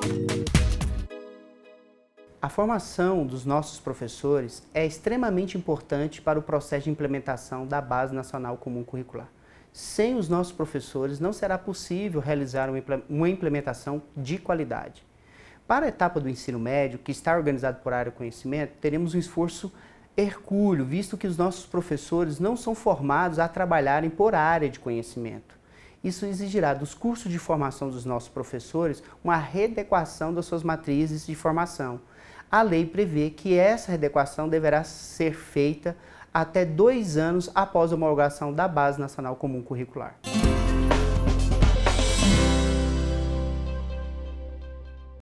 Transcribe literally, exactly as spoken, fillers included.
A formação dos nossos professores é extremamente importante para o processo de implementação da Base Nacional Comum Curricular. Sem os nossos professores, não será possível realizar uma implementação de qualidade. Para a etapa do ensino médio, que está organizado por área de conhecimento, teremos um esforço hercúleo, visto que os nossos professores não são formados a trabalharem por área de conhecimento. Isso exigirá dos cursos de formação dos nossos professores uma readequação das suas matrizes de formação. A lei prevê que essa readequação deverá ser feita até dois anos após a homologação da Base Nacional Comum Curricular.